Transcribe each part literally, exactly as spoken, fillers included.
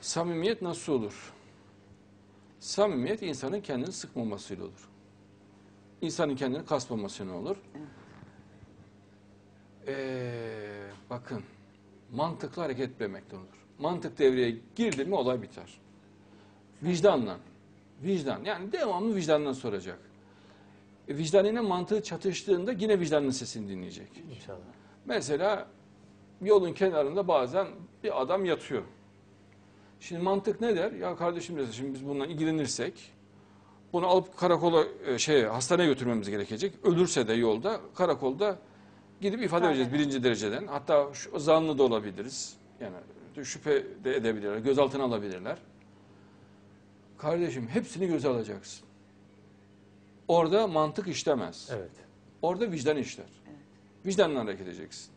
Samimiyet nasıl olur? Samimiyet insanın kendini sıkmamasıyla olur. İnsanın kendini kasmamasıyla olur. Ee, bakın, mantıklı hareket etmemekten olur. Mantık devreye girdi mi olay biter. Vicdanla. Vicdan. Yani devamlı vicdandan soracak. E, vicdanıyla mantığı çatıştığında yine vicdanın sesini dinleyecek. İnşallah. Mesela yolun kenarında bazen bir adam yatıyor. Şimdi mantık ne der? Ya kardeşim mesela şimdi biz bununla ilgilenirsek bunu alıp karakola şey hastaneye götürmemiz gerekecek. Ölürse de yolda karakolda gidip ifade vereceğiz birinci dereceden. Hatta şu, zanlı da olabiliriz. Yani şüphe de edebilirler. Gözaltına alabilirler. Kardeşim hepsini göze alacaksın. Orada mantık işlemez. Evet. Orada vicdan işler. Evet. Vicdanla hareket edeceksin.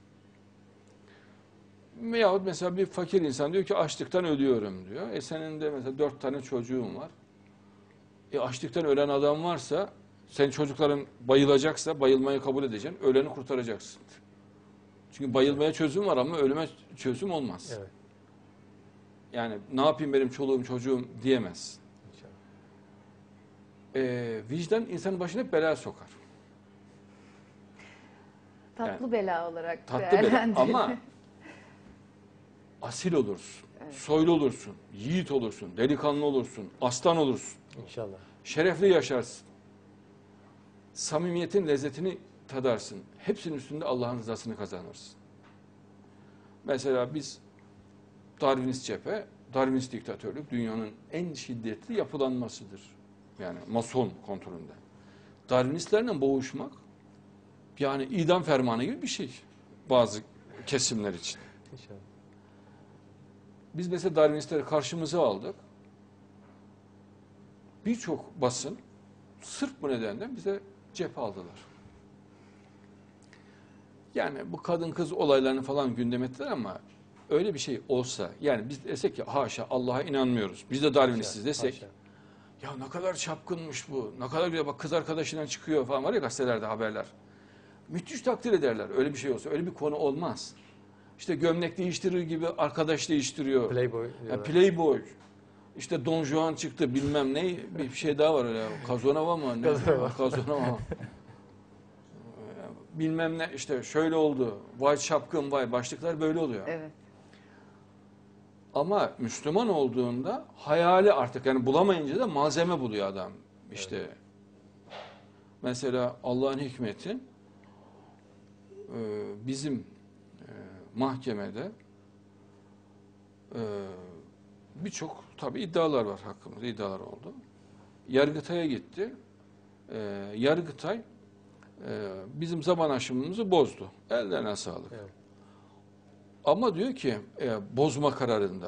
Yahut mesela bir fakir insan diyor ki açlıktan ölüyorum diyor. E senin de mesela dört tane çocuğun var. E açlıktan ölen adam varsa, senin çocukların bayılacaksa bayılmayı kabul edeceksin. Öleni kurtaracaksın. Çünkü bayılmaya çözüm var ama ölüme çözüm olmaz. Evet. Yani ne yapayım benim çoluğum çocuğum diyemez. E, vicdan insanın başına hep bela sokar. Tatlı Yani, bela olarak tatlı bela ama asil olursun, evet. Soylu olursun, yiğit olursun, delikanlı olursun, aslan olursun. İnşallah. Şerefli yaşarsın. Samimiyetin lezzetini tadarsın. Hepsinin üstünde Allah'ın rızasını kazanırsın. Mesela biz Darwinist cephe, Darwinist diktatörlük dünyanın en şiddetli yapılanmasıdır. Yani mason kontrolünde. Darwinistlerle boğuşmak yani idam fermanı gibi bir şey bazı kesimler için. İnşallah. Biz mesela Darwinistleri karşımıza aldık. Birçok basın sırf bu nedenden bize cephe aldılar. Yani bu kadın kız olaylarını falan gündem ettiler ama öyle bir şey olsa, yani biz desek ki haşa Allah'a inanmıyoruz. Biz de Darwinistiz desek, haşa. Ya ne kadar çapkınmış bu, ne kadar güzel bak kız arkadaşından çıkıyor falan var ya gazetelerde haberler. Müthiş takdir ederler öyle bir şey olsa, öyle bir konu olmaz. İşte gömlek değiştirir gibi arkadaş değiştiriyor. Playboy. Yani Playboy. İşte Don Juan çıktı bilmem ne bir şey daha var öyle. Kazonova mı? Ne? Kazonova. Bilmem ne işte şöyle oldu. Vay çapkın vay başlıklar böyle oluyor. Evet. Ama Müslüman olduğunda hayali artık yani bulamayınca da malzeme buluyor adam. İşte evet. Mesela Allah'ın hikmeti bizim mahkemede birçok tabii iddialar var hakkımızda, iddialar oldu. Yargıtay'a gitti. Yargıtay bizim zaman aşımımızı bozdu. Ellerine sağlık. Evet. Ama diyor ki bozma kararında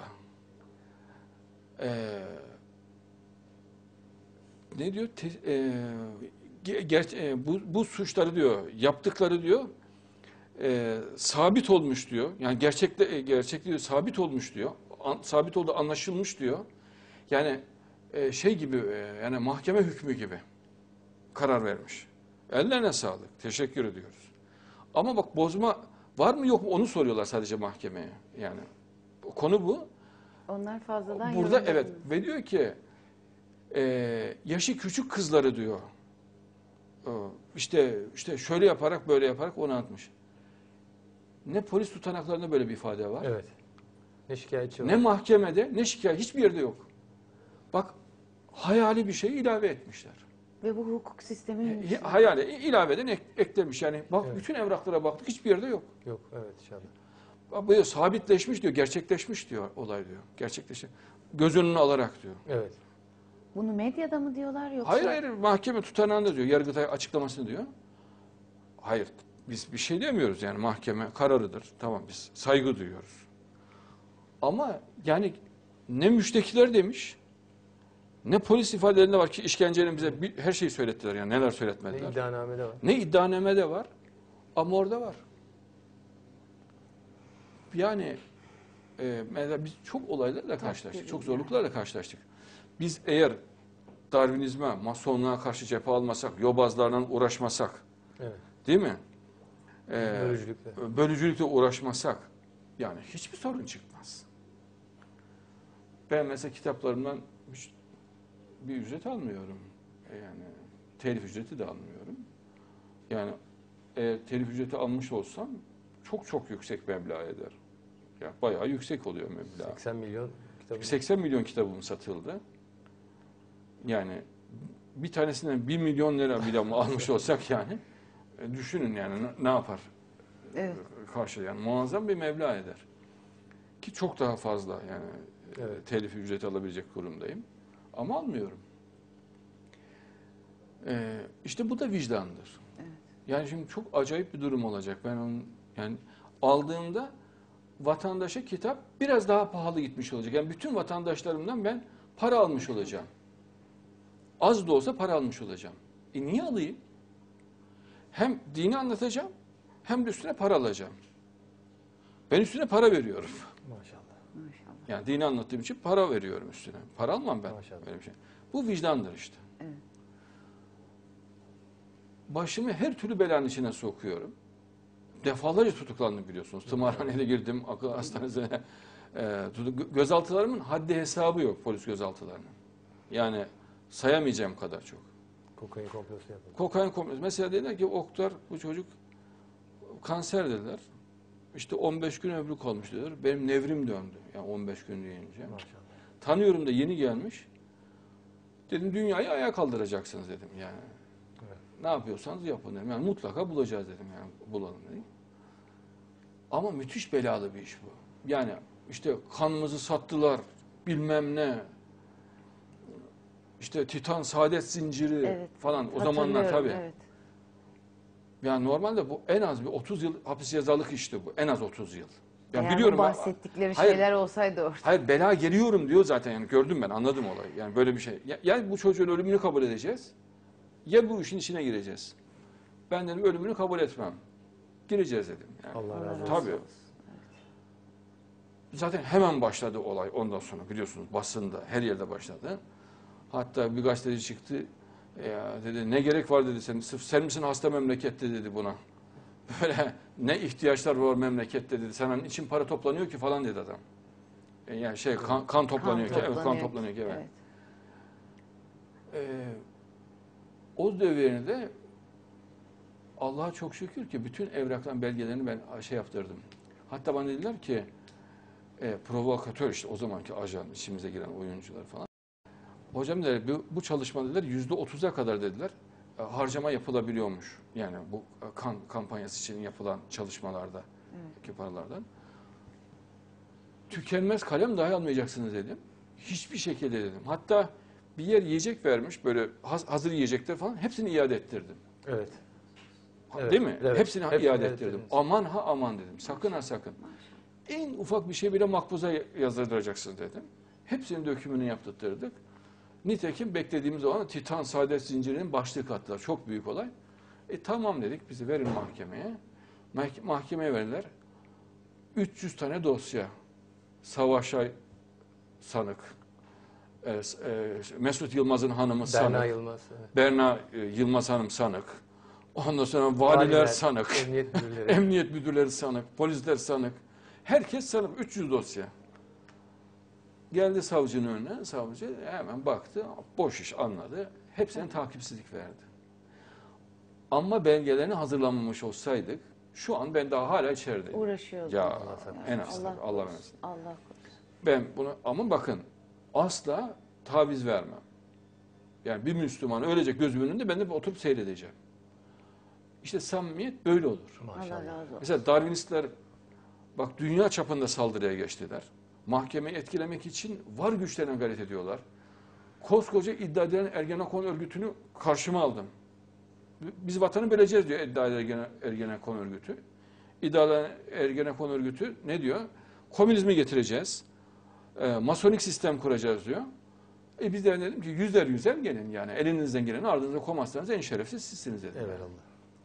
ne diyor? Te, e, ger, e, bu, bu suçları diyor, yaptıkları diyor e, sabit olmuş diyor. Yani gerçekte gerçek diyor, sabit olmuş diyor. An, sabit oldu, anlaşılmış diyor. Yani e, şey gibi e, yani mahkeme hükmü gibi karar vermiş. Ellerine sağlık. Teşekkür ediyoruz. Ama bak bozma var mı yok mu onu soruyorlar sadece mahkemeye. Yani konu bu. Onlar fazladan burada evet ve diyor ki Ee, yaşı küçük kızları diyor. Ee, işte işte şöyle yaparak böyle yaparak onu atmış. Ne polis tutanaklarında böyle bir ifade var. Evet. Ne şikayetçi var. Ne mahkemede ne şikayet hiçbir yerde yok. Bak hayali bir şey ilave etmişler. Ve bu hukuk sistemi He, hayali ilaveden ek, eklemiş yani. Bak evet. Bütün evraklara baktık hiçbir yerde yok. Yok evet inşallah. Bak bu sabitleşmiş diyor, gerçekleşmiş diyor olay diyor. Gerçekleşmiş. Göz önüne alarak diyor. Evet. Bunu medyada mı diyorlar yoksa? Hayır hayır mahkeme tutanağında diyor. Yargıtay açıklamasını diyor. Hayır biz bir şey demiyoruz yani mahkeme kararıdır. Tamam biz saygı duyuyoruz. Ama yani ne müştekiler demiş ne polis ifadelerinde var ki işkencenin bize bir, her şeyi söylettiler yani neler söyletmediler. Ne iddianamede var. Ne iddianamede var ama orada var. Yani e, mesela biz çok olaylarla karşılaştık. Çok zorluklarla karşılaştık. Biz eğer Darwinizme, masonluğa karşı cephe almasak, yobazlarla uğraşmasak, evet. Değil mi? Ee, bölücülükle. bölücülükle uğraşmasak, yani hiçbir sorun çıkmaz. Ben mesela kitaplarımdan hiç bir ücret almıyorum. Yani telif ücreti de almıyorum. Yani eğer telif ücreti almış olsam çok çok yüksek meblağ eder. Yani bayağı yüksek oluyor meblağ. seksen milyon kitabı. seksen milyon kitabım satıldı. Yani bir tanesinden bir milyon lira bile almış olsak yani e, düşünün yani ne, ne yapar? Evet. Karşı yani muazzam bir meblağ eder. Ki çok daha fazla yani Evet. e, telif ücreti alabilecek durumdayım. Ama almıyorum. E, işte bu da vicdandır. Evet. Yani şimdi çok acayip bir durum olacak. Ben onu yani aldığımda vatandaşa kitap biraz daha pahalı gitmiş olacak. Yani bütün vatandaşlarımdan ben para almış olacağım. Az da olsa para almış olacağım. E niye alayım? Hem dini anlatacağım hem de üstüne para alacağım. Ben üstüne para veriyorum. Maşallah. Maşallah. Yani dini anlattığım için para veriyorum üstüne. Para almam ben. Maşallah. Böyle bir şey. Bu vicdandır işte. Evet. Başımı her türlü belanın içine sokuyorum. Defalarca tutuklandım biliyorsunuz. Tımarhanede girdim, akıl hastanesine. E, tutuk- gözaltılarımın haddi hesabı yok polis gözaltılarının. Yani sayamayacağım kadar çok. Kokain komplosu yapıldı. Kokain komplosu. Mesela dediler ki Oktar bu çocuk kanser dediler. İşte on beş gün ömrü kalmış dediler. Benim nevrim döndü. Yani on beş gün deyince. Maşallah. Tanıyorum da yeni gelmiş. Dedim dünyayı ayağa kaldıracaksınız dedim yani. Evet. Ne yapıyorsanız yapın dedim. Yani mutlaka bulacağız dedim yani bulalım dedim. Ama müthiş belalı bir iş bu. Yani işte kanımızı sattılar bilmem ne. İşte Titan Saadet Zinciri Evet. falan o zamanlar Hatırlıyorum, tabii. Evet. Yani normalde bu en az bir otuz yıl hapis cezalık işti bu. En az otuz yıl. Yani Eğer biliyorum bu ama- bahsettikleri Hayır. şeyler olsaydı orada. Hayır bela geliyorum diyor zaten yani gördüm ben anladım olayı. Yani böyle bir şey. Ya, ya bu çocuğun ölümünü kabul edeceğiz ya bu işin içine gireceğiz. Ben dedim ölümünü kabul etmem. Gireceğiz dedim. Yani. Allah razı olsun. Tabii. Zaten hemen başladı olay ondan sonra biliyorsunuz basında her yerde başladı. Hatta bir gazeteci çıktı ya dedi ne gerek var dedi sen sırf sen misin hasta memlekette dedi buna. Böyle ne ihtiyaçlar var memlekette dedi. Senin için para toplanıyor ki falan dedi adam. E, Yani şey kan, kan toplanıyor ki evet kan toplanıyor ki evet. Ee, o devrinde Allah'a çok şükür ki bütün evraktan belgelerini ben şey yaptırdım. Hatta bana dediler ki e, provokatör işte o zamanki ajan içimize giren oyuncular falan. Hocam dediler bu, bu çalışma dediler yüzde otuza kadar dediler e, harcama yapılabiliyormuş. Yani bu e, kan kampanyası için yapılan çalışmalarda ki paralardan. Tükenmez kalem dahi almayacaksınız dedim. Hiçbir şekilde dedim. Hatta bir yer yiyecek vermiş böyle hazır yiyecekler falan hepsini iade ettirdim. Evet. Ha, Evet, değil mi? evet. Hepsini Hepsini iade iade ettirdim. ettiniz. Aman ha aman dedim. Sakın ha sakın. En ufak bir şey bile makbuza yazdıracaksınız dedim. Hepsinin dökümünü yaptırtırdık. Nitekim beklediğimiz zaman Titan Saadet Zinciri'nin başlığı kattılar. Çok büyük olay. E tamam dedik bizi verin mahkemeye. Mah- mahkemeye verirler. üç yüz tane dosya. Savaşay sanık. E, e, Mesut Yılmaz'ın hanımı sanık. Berna Yılmaz. Evet. Berna e, Yılmaz Hanım sanık. Ondan sonra valiler, Valiler, sanık. Emniyet müdürleri. Emniyet müdürleri sanık. Polisler sanık. Herkes sanık. üç yüz dosya. Geldi savcının önüne. Savcı hemen baktı. Boş iş anladı. Hepsine takipsizlik verdi. Ama belgelerini hazırlamamış olsaydık şu an ben daha hala içerideyim. Uğraşıyordu. Ya Allah en az tabii, Allah korusun, versin. Allah korusun. Ben bunu ama bakın asla taviz vermem. Yani bir Müslüman ölecek gözümün önünde ben de oturup seyredeceğim. İşte samimiyet böyle olur. Allah Maşallah. razı olsun. Mesela Darwinistler bak dünya çapında saldırıya geçtiler. Mahkemeyi etkilemek için var güçlerine gayret ediyorlar. Koskoca iddia edilen Ergenekon örgütünü karşıma aldım. Biz vatanı böleceğiz diyor iddia eden Ergenekon örgütü. İddia eden Ergenekon örgütü ne diyor? Komünizmi getireceğiz. E, masonik sistem kuracağız diyor. E biz de dedim ki yüzler yüzer gelin yani elinizden geleni ardınıza koymazsanız en şerefsiz sizsiniz dedim. Evet Allah.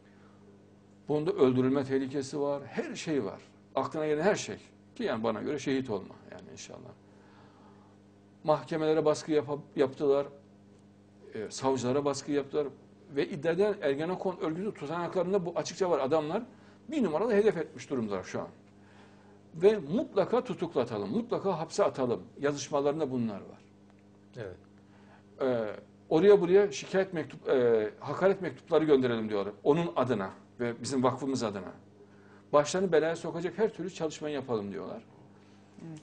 Bunda öldürülme tehlikesi var, her şey var. Aklına gelen her şey. Ki yani bana göre şehit olma yani inşallah. Mahkemelere baskı yap yaptılar, e, savcılara baskı yaptılar ve iddia eden Ergenekon örgütü tutanaklarında bu açıkça var. Adamlar bir numaralı hedef etmiş durumdalar şu an. Ve mutlaka tutuklatalım, mutlaka hapse atalım. Yazışmalarında bunlar var. Evet. Ee, oraya buraya şikayet mektup, e, hakaret mektupları gönderelim diyorlar. Onun adına ve bizim vakfımız adına. Başlarını belaya sokacak her türlü çalışmayı yapalım diyorlar. Evet.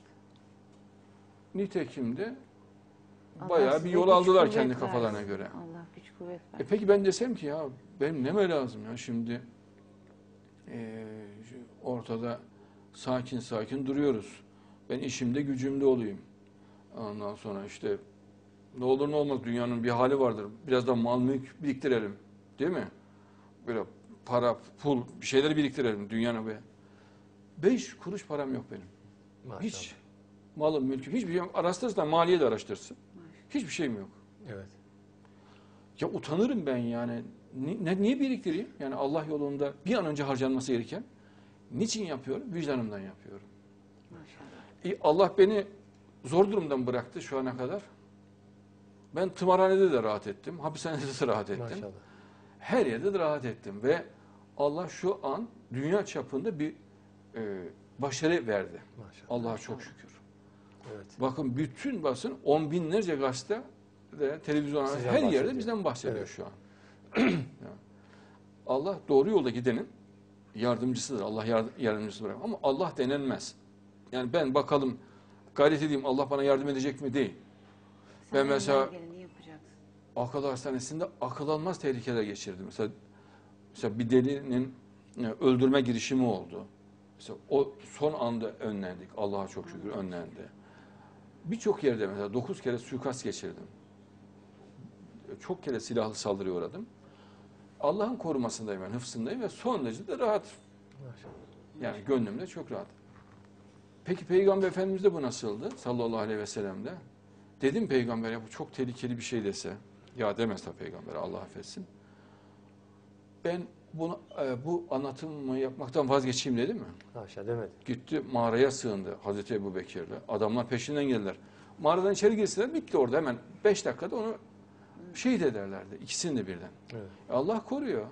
Nitekim de Allah bayağı bir size yol güç aldılar kuvvet kendi versin. kafalarına göre. Allah güç kuvvet E versin. peki ben desem ki ya benim neme lazım ya şimdi e, şu ortada sakin sakin duruyoruz. Ben işimde gücümde olayım. Ondan sonra işte ne olur ne olmaz dünyanın bir hali vardır. Biraz da mal mülk biriktirelim. Değil mi? Böyle para, pul bir şeyler biriktirelim dünyanın be. Beş kuruş param yok benim. Maşallah. Hiç malım, mülküm, hiçbir şey. Araştırırsan maliye de araştırsın. Hiçbir şeyim yok. Evet. Ya utanırım ben yani. Ni- Ne, niye biriktireyim? Yani Allah yolunda bir an önce harcanması gereken. Niçin yapıyorum? Vicdanımdan yapıyorum. Maşallah. E, Allah beni zor durumdan bıraktı şu ana kadar. Ben tımarhanede de rahat ettim. Hapishanede de rahat ettim. Maşallah. Her yerde de rahat ettim. Ve Allah şu an dünya çapında bir e, başarı verdi. Maşallah. Allah'a çok şükür. Evet. Bakın bütün basın on binlerce gazete ve televizyon Sizden her yerde bahsediyor. bizden bahsediyor Evet. şu an. Ya. Allah doğru yolda gidenin yardımcısıdır. Allah yard- yardımcısı bırak. Ama Allah denenmez. Yani ben bakalım gayret edeyim Allah bana yardım edecek mi değil. Sen Ben mesela- elinden geleni yapacaksın. Akıl hastanesinde akıl almaz tehlikeler geçirdim. Mesela, mesela bir delinin e, öldürme girişimi oldu. Mesela o son anda önlendik. Allah'a çok şükür önlendi. Birçok yerde mesela dokuz kere suikast geçirdim. Çok kere silahlı saldırıya uğradım. Allah'ın korumasındayım ben, hıfzındayım ve son derece de rahat. Maşallah. Yani gönlümde çok rahat. Peki Peygamber Efendimiz'de bu nasıldı? Sallallahu aleyhi ve sellem'de. Dedim Peygamber ya bu çok tehlikeli bir şey dese. Ya demez tabii Peygamber Allah affetsin. Ben bunu, e, bu anlatımı yapmaktan vazgeçeyim dedi mi? Haşa demedi. Gitti mağaraya sığındı Hazreti Ebu Bekir'le. Adamlar peşinden geldiler. Mağaradan içeri girseler bitti orada hemen. Beş dakikada onu şehit ederlerdi. İkisini de birden. Evet. Allah koruyor.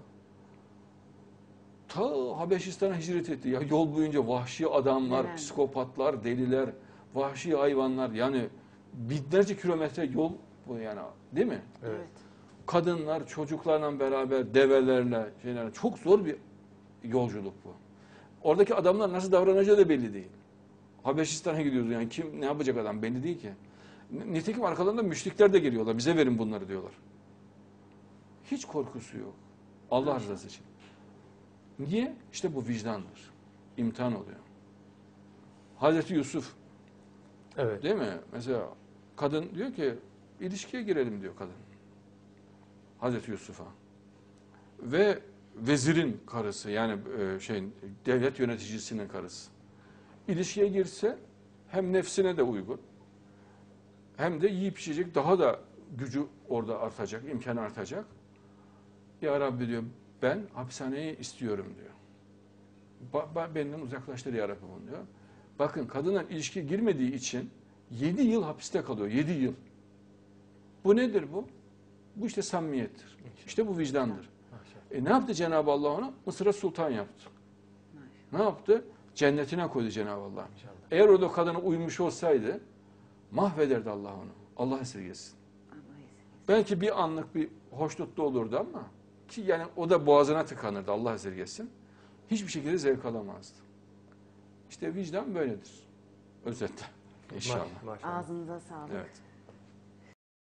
Ta Habeşistan'a hicret etti. Ya yol boyunca vahşi adamlar, Neler? psikopatlar, deliler, vahşi hayvanlar yani binlerce kilometre yol bu yani değil mi? Evet. Kadınlar çocuklarla beraber develerle şeylerle çok zor bir yolculuk bu. Oradaki adamlar nasıl davranacağı da belli değil. Habeşistan'a gidiyoruz yani kim ne yapacak adam belli değil ki. N- Nitekim arkalarında müşrikler de geliyorlar. Bize verin bunları diyorlar. Hiç korkusu yok. Allah rızası için. Niye? İşte bu vicdandır. İmtihan oluyor. Hazreti Yusuf Evet. değil mi? Mesela kadın diyor ki ilişkiye girelim diyor kadın. Hazreti Yusuf'a. Ve vezirin karısı yani e, şeyin devlet yöneticisinin karısı. İlişkiye girse hem nefsine de uygun hem de yiyip içecek daha da gücü orada artacak, imkanı artacak. Ya Rabbi diyor ben hapishaneyi istiyorum diyor. Ba ba benden uzaklaştır ya Rabbi bunu diyor. Bakın kadınla ilişkiye girmediği için yedi yıl hapiste kalıyor. Yedi yıl. Bu nedir bu? Bu işte samimiyettir. İşte bu vicdandır. Maşallah. E ne yaptı Cenab-ı Allah ona? Mısır'a sultan yaptı. Ne yaptı? Cennetine koydu Cenab-ı Allah. İnşallah. Eğer orada kadına uymuş olsaydı mahvederdi Allah onu. Allah esirgesin. Allah izin. Belki bir anlık bir hoşnutlu olurdu ama ki yani o da boğazına tıkanırdı Allah esirgesin. Hiçbir şekilde zevk alamazdı. İşte vicdan böyledir. Özetle. İnşallah. Maş- Maşallah. Ağzınıza sağlık. Evet.